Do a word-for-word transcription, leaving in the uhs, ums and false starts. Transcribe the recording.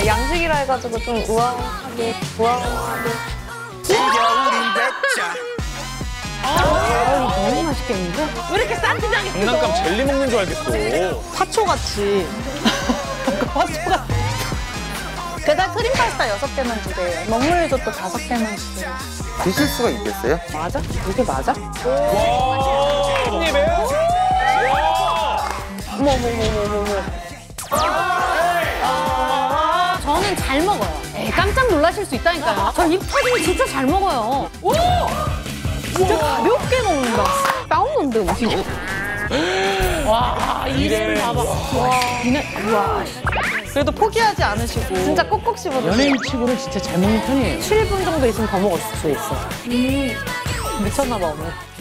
양식이라 해가지고 좀 우아하게, 우아하게. 아, 너무 맛있겠는데? 왜 이렇게 싼티나게 장난감 젤리 먹는 줄 알겠어. 파초같이. 파초같이. 배달 크림 파스타 여섯 개만 주세요. 먹물 리조또 다섯 개만 주세요. 드실 수가 있겠어요? 맞아? 이게 맞아? 와, 손님이에요? 와. 어머, 어머, 어머, 어머, 어머. 저는 잘 먹어요. 에이, 깜짝 놀라실 수 있다니까요. 저 입 터지면 진짜 잘 먹어요. 오! 진짜 가볍게 먹는다. 싸우는데 음식이. 와, 이래 봐봐. 와, 이네, 와. 그래도 포기하지 않으시고. 진짜 꼭꼭 씹어주세요. 연예인 치고는 진짜 잘 먹는 편이에요. 칠 분 정도 있으면 더 먹을 수 있어. 미쳤나 봐, 오늘.